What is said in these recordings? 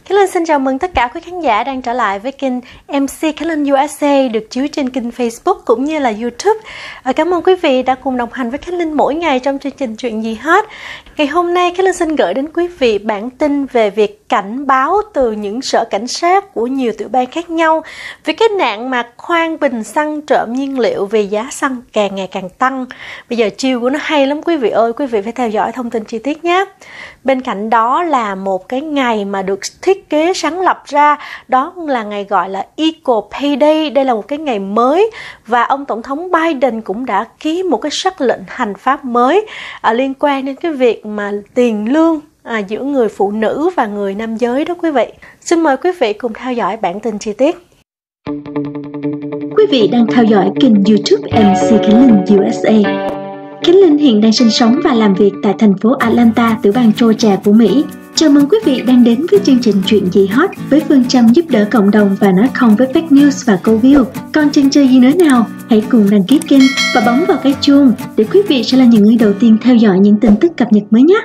Khánh Linh xin chào mừng tất cả quý khán giả đang trở lại với kênh MC Khánh Linh USA được chiếu trên kênh Facebook cũng như là YouTube. Cảm ơn quý vị đã cùng đồng hành với Khánh Linh mỗi ngày trong chương trình Chuyện Gì Hết. Ngày hôm nay Khánh Linh xin gửi đến quý vị bản tin về việc cảnh báo từ những sở cảnh sát của nhiều tiểu bang khác nhau về cái nạn mà khoan bình xăng trộm nhiên liệu vì giá xăng càng ngày càng tăng. Bây giờ chiêu của nó hay lắm quý vị ơi, quý vị phải theo dõi thông tin chi tiết nhé. Bên cạnh đó là một cái ngày mà được thiết kế sáng lập ra, đó là ngày gọi là Equal Pay Day. Đây là một cái ngày mới và ông Tổng thống Biden cũng đã ký một cái sắc lệnh hành pháp mới liên quan đến cái việc mà tiền lương giữa người phụ nữ và người nam giới đó quý vị. Xin mời quý vị cùng theo dõi bản tin chi tiết. Quý vị đang theo dõi kênh YouTube MC Khánh Linh USA. Khánh Linh hiện đang sinh sống và làm việc tại thành phố Atlanta, tiểu bang Georgia của Mỹ. Chào mừng quý vị đang đến với chương trình Chuyện Gì Hot với phương châm giúp đỡ cộng đồng và nói không với fake news và câu view. Còn chần chờ gì nữa nào? Hãy cùng đăng ký kênh và bấm vào cái chuông để quý vị sẽ là những người đầu tiên theo dõi những tin tức cập nhật mới nhé.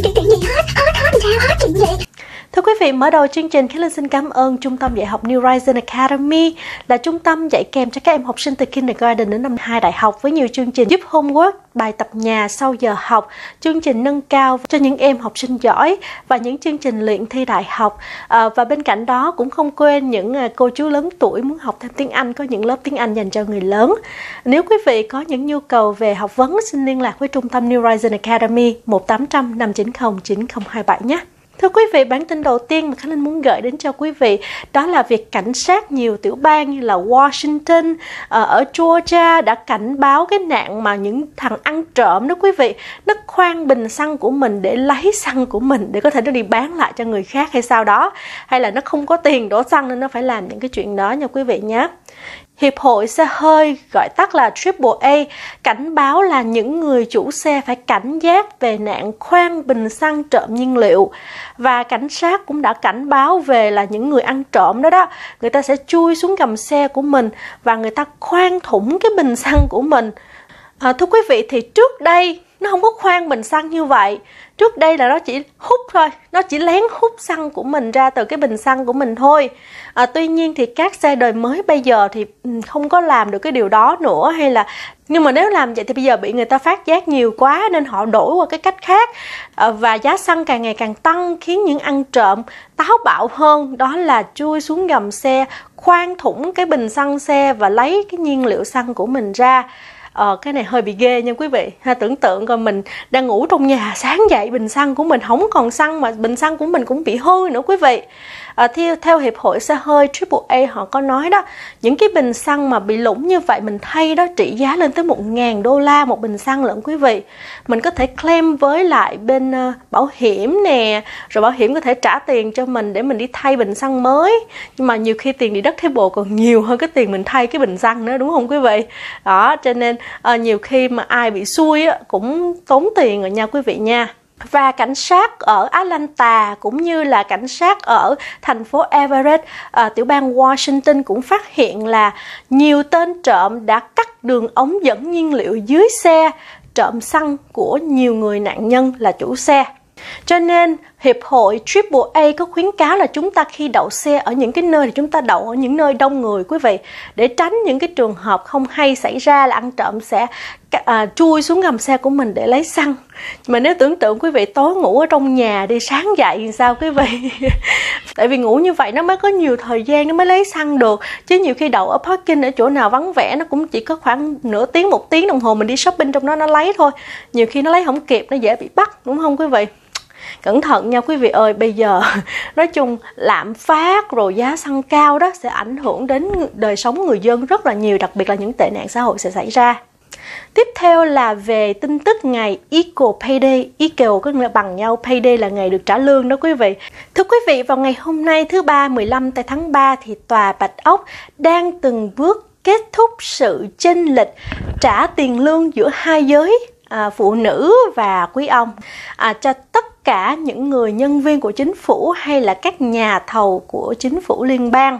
Thưa quý vị, mở đầu chương trình, Khánh Linh xin cảm ơn Trung tâm Dạy học New Horizons Academy là trung tâm dạy kèm cho các em học sinh từ kindergarten đến năm 2 đại học với nhiều chương trình giúp homework, bài tập nhà sau giờ học, chương trình nâng cao cho những em học sinh giỏi và những chương trình luyện thi đại học. Và bên cạnh đó cũng không quên những cô chú lớn tuổi muốn học thêm tiếng Anh, có những lớp tiếng Anh dành cho người lớn. Nếu quý vị có những nhu cầu về học vấn, xin liên lạc với Trung tâm New Horizons Academy 1800 590 9027 nhé. Thưa quý vị, bản tin đầu tiên mà Khánh Linh muốn gửi đến cho quý vị đó là việc cảnh sát nhiều tiểu bang như là Washington, ở Georgia đã cảnh báo cái nạn mà những thằng ăn trộm đó quý vị, nó khoan bình xăng của mình để lấy xăng của mình để có thể nó đi bán lại cho người khác hay sao đó, hay là nó không có tiền đổ xăng nên nó phải làm những cái chuyện đó nha quý vị nhé. Hiệp hội xe hơi gọi tắt là AAA cảnh báo là những người chủ xe phải cảnh giác về nạn khoan bình xăng trộm nhiên liệu. Và cảnh sát cũng đã cảnh báo về là những người ăn trộm đó, người ta sẽ chui xuống gầm xe của mình và người ta khoan thủng cái bình xăng của mình. Thưa quý vị, thì trước đây nó không có khoan bình xăng như vậy. Trước đây là nó chỉ hút thôi, nó chỉ lén hút xăng của mình ra từ cái bình xăng của mình thôi. Tuy nhiên thì các xe đời mới bây giờ thì không có làm được cái điều đó nữa, nhưng mà nếu làm vậy thì bây giờ bị người ta phát giác nhiều quá nên họ đổi qua cái cách khác. Và giá xăng càng ngày càng tăng khiến những ăn trộm táo bạo hơn, đó là chui xuống gầm xe, khoan thủng cái bình xăng xe và lấy cái nhiên liệu xăng của mình ra. Cái này hơi bị ghê nha quý vị. Tưởng tượng coi mình đang ngủ trong nhà, sáng dậy bình xăng của mình không còn xăng mà bình xăng của mình cũng bị hư nữa quý vị. Theo Hiệp hội xe hơi AAA họ có nói đó, những cái bình xăng mà bị lủng như vậy mình thay đó trị giá lên tới $1,000 một bình xăng lận quý vị. Mình có thể claim với lại bên bảo hiểm nè, rồi bảo hiểm có thể trả tiền cho mình để mình đi thay bình xăng mới. Nhưng mà nhiều khi tiền deductible còn nhiều hơn cái tiền mình thay cái bình xăng nữa, đúng không quý vị? Đó, cho nên nhiều khi mà ai bị xui cũng tốn tiền rồi nha quý vị nha. Và cảnh sát ở Atlanta cũng như là cảnh sát ở thành phố Everett, tiểu bang Washington cũng phát hiện là nhiều tên trộm đã cắt đường ống dẫn nhiên liệu dưới xe, trộm xăng của nhiều người nạn nhân là chủ xe. Cho nên Hiệp hội AAA có khuyến cáo là chúng ta khi đậu xe ở những cái nơi thì chúng ta đậu ở những nơi đông người quý vị, để tránh những cái trường hợp không hay xảy ra là ăn trộm sẽ chui xuống gầm xe của mình để lấy xăng. Mà nếu tưởng tượng quý vị tối ngủ ở trong nhà đi, sáng dậy thì sao quý vị? Tại vì ngủ như vậy nó mới có nhiều thời gian nó mới lấy xăng được, chứ nhiều khi đậu ở parking ở chỗ nào vắng vẻ nó cũng chỉ có khoảng nửa tiếng, 1 tiếng đồng hồ mình đi shopping trong đó nó lấy thôi. Nhiều khi nó lấy không kịp, nó dễ bị bắt, đúng không quý vị? Cẩn thận nha quý vị ơi, bây giờ nói chung lạm phát rồi giá xăng cao đó sẽ ảnh hưởng đến đời sống người dân rất là nhiều, đặc biệt là những tệ nạn xã hội sẽ xảy ra. Tiếp theo là về tin tức ngày Equal Pay Day. Equal có nghĩa là bằng nhau, Pay Day là ngày được trả lương đó quý vị. Thưa quý vị, vào ngày hôm nay thứ Ba 15 tháng 3 thì Tòa Bạch Ốc đang từng bước kết thúc sự chênh lệch trả tiền lương giữa hai giới, phụ nữ và quý ông, cho tất cả những người nhân viên của chính phủ hay là các nhà thầu của chính phủ liên bang.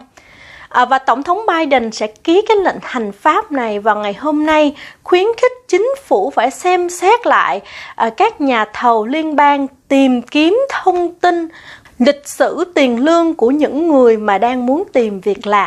Và Tổng thống Biden sẽ ký cái lệnh hành pháp này vào ngày hôm nay, khuyến khích chính phủ phải xem xét lại các nhà thầu liên bang tìm kiếm thông tin lịch sử tiền lương của những người mà đang muốn tìm việc làm.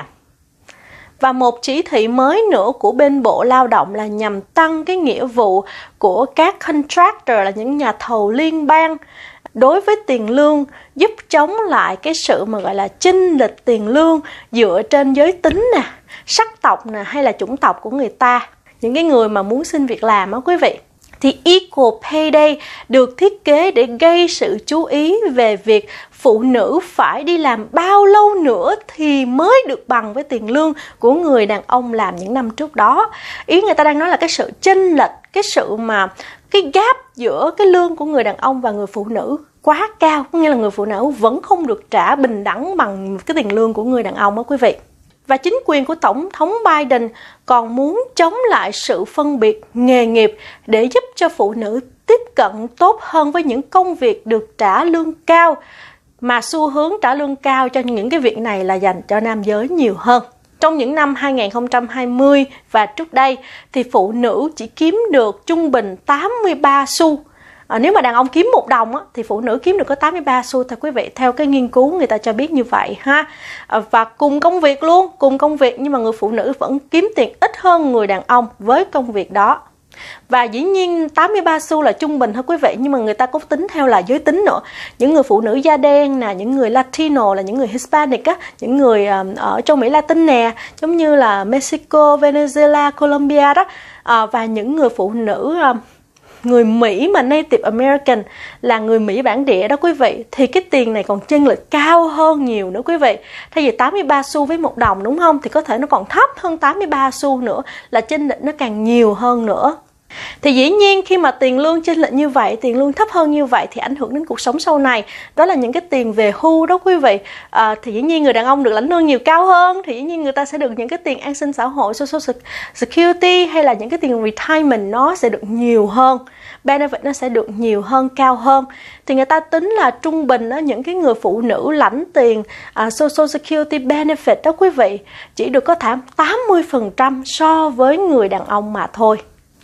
Và một chỉ thị mới nữa của bên Bộ Lao động là nhằm tăng cái nghĩa vụ của các contractor, là những nhà thầu liên bang, đối với tiền lương, giúp chống lại cái sự mà gọi là chênh lệch tiền lương dựa trên giới tính nè, sắc tộc nè, hay là chủng tộc của người ta, những cái người mà muốn xin việc làm á quý vị. Thì Equal Pay Day được thiết kế để gây sự chú ý về việc phụ nữ phải đi làm bao lâu nữa thì mới được bằng với tiền lương của người đàn ông làm những năm trước đó. Ý người ta đang nói là cái sự chênh lệch, cái sự mà cái gap giữa cái lương của người đàn ông và người phụ nữ quá cao, có nghĩa là người phụ nữ vẫn không được trả bình đẳng bằng cái tiền lương của người đàn ông đó quý vị. Và chính quyền của Tổng thống Biden còn muốn chống lại sự phân biệt nghề nghiệp để giúp cho phụ nữ tiếp cận tốt hơn với những công việc được trả lương cao, mà xu hướng trả lương cao cho những cái việc này là dành cho nam giới nhiều hơn. Trong những năm 2020 và trước đây thì phụ nữ chỉ kiếm được trung bình 83 xu. Nếu mà đàn ông kiếm 1 đồng á, thì phụ nữ kiếm được có 83 xu thôi quý vị. Theo cái nghiên cứu người ta cho biết như vậy ha. Và cùng công việc luôn, cùng công việc nhưng mà người phụ nữ vẫn kiếm tiền ít hơn người đàn ông với công việc đó. Và dĩ nhiên 83 xu là trung bình thôi quý vị, nhưng mà người ta có tính theo là giới tính nữa. Những người phụ nữ da đen nè, những người Latino là những người Hispanic á, những người ở châu Mỹ Latin nè, giống như là Mexico, Venezuela, Colombia đó, và những người phụ nữ người Mỹ mà Native American là người Mỹ bản địa đó quý vị, thì cái tiền này còn chênh lệch cao hơn nhiều nữa quý vị. Thay vì 83 xu với 1 đồng đúng không, thì có thể nó còn thấp hơn 83 xu nữa, là chênh lệch nó càng nhiều hơn nữa. Thì dĩ nhiên khi mà tiền lương chênh lệch như vậy, tiền lương thấp hơn như vậy thì ảnh hưởng đến cuộc sống sau này. Đó là những cái tiền về hưu đó quý vị. Thì dĩ nhiên người đàn ông được lãnh lương nhiều cao hơn, thì dĩ nhiên người ta sẽ được những cái tiền an sinh xã hội, Social Security, hay là những cái tiền retirement nó sẽ được nhiều hơn. Benefit nó sẽ được nhiều hơn, cao hơn. Thì người ta tính là trung bình đó, những cái người phụ nữ lãnh tiền Social Security benefit đó quý vị, chỉ được có 80% so với người đàn ông mà thôi.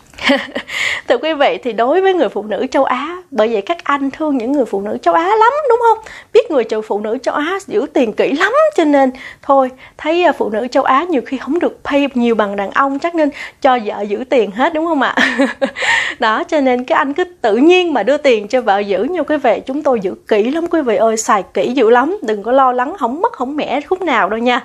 Thưa quý vị, thì đối với người phụ nữ châu Á, bởi vậy các anh thương những người phụ nữ châu Á lắm đúng không? Biết người phụ nữ châu Á giữ tiền kỹ lắm, cho nên thôi thấy phụ nữ châu Á nhiều khi không được pay nhiều bằng đàn ông, chắc nên cho vợ giữ tiền hết đúng không ạ? Đó, cho nên cái anh cứ tự nhiên mà đưa tiền cho vợ giữ nha quý vị. Chúng tôi giữ kỹ lắm quý vị ơi, xài kỹ dữ lắm, đừng có lo lắng không mất không mẻ khúc nào đâu nha.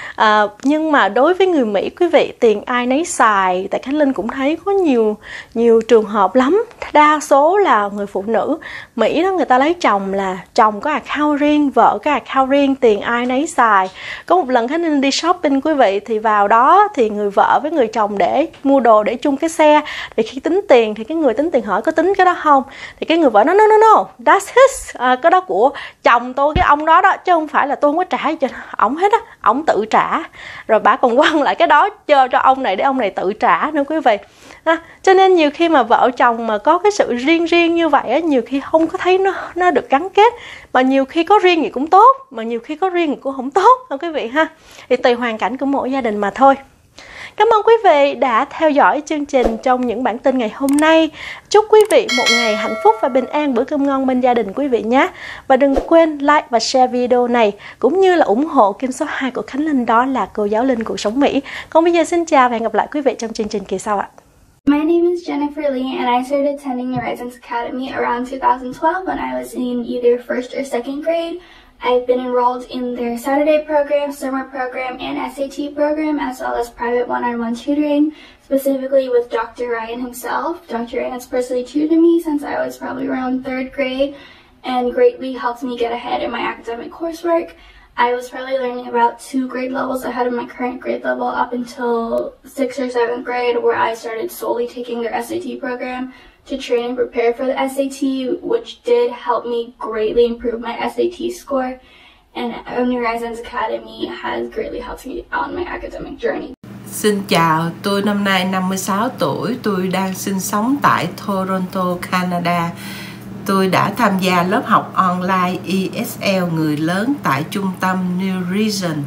Nhưng mà đối với người Mỹ quý vị, tiền ai nấy xài. Tại Khánh Linh cũng thấy có nhiều trường hợp lắm. Đa số là người phụ nữ Mỹ đó, người ta lấy chồng là chồng có account riêng, vợ có account riêng, tiền ai nấy xài. Có một lần Khánh Linh đi shopping quý vị, thì vào đó thì người vợ với người chồng để mua đồ để chung cái xe. Thì khi tính tiền thì cái người tính tiền hỏi có tính cái đó không, thì cái người vợ nói no, that's his, cái đó của chồng tôi, cái ông đó đó, chứ không phải là tôi không có trả cho ổng hết á, ổng tự trả. Rồi bà còn quăng lại cái đó cho ông này để ông này tự trả nữa quý vị. Cho nên nhiều khi mà vợ chồng mà có cái sự riêng như vậy á, nhiều khi không có thấy nó được gắn kết. Mà nhiều khi có riêng thì cũng tốt, mà nhiều khi có riêng thì cũng không tốt đâu quý vị ha. Thì tùy hoàn cảnh của mỗi gia đình mà thôi. Cảm ơn quý vị đã theo dõi chương trình trong những bản tin ngày hôm nay. Chúc quý vị một ngày hạnh phúc và bình an, bữa cơm ngon bên gia đình quý vị nhé. Và đừng quên like và share video này, cũng như là ủng hộ kênh số 2 của Khánh Linh, đó là Cô Giáo Linh Cuộc Sống Mỹ. Còn bây giờ xin chào và hẹn gặp lại quý vị trong chương trình kỳ sau ạ. My name is Jennifer Lee, and I started attending Horizons Academy around 2012 when I was in either 1st or 2nd grade. I've been enrolled in their Saturday program, summer program, and SAT program, as well as private one-on-one tutoring, specifically with Dr. Ryan himself. Dr. Ryan has personally tutored me since I was probably around 3rd grade and greatly helped me get ahead in my academic coursework. I was probably learning about 2 grade levels ahead of my current grade level up until 6th or 7th grade, where I started solely taking their SAT program to train and prepare for the SAT, which did help me greatly improve my SAT score, and Horizons Academy has greatly helped me on my academic journey. Xin chào, tôi năm nay 56 tuổi, tôi đang sinh sống tại Toronto, Canada. Tôi đã tham gia lớp học online ESL người lớn tại trung tâm New Horizons.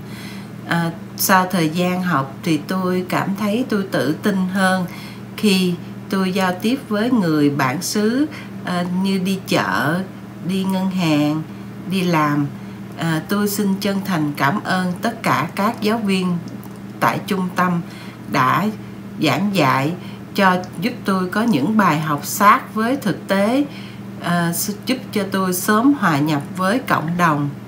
Sau thời gian học thì tôi cảm thấy tôi tự tin hơn khi tôi giao tiếp với người bản xứ, như đi chợ, đi ngân hàng, đi làm. Tôi xin chân thành cảm ơn tất cả các giáo viên tại trung tâm đã giảng dạy giúp tôi có những bài học sát với thực tế, giúp cho tôi sớm hòa nhập với cộng đồng.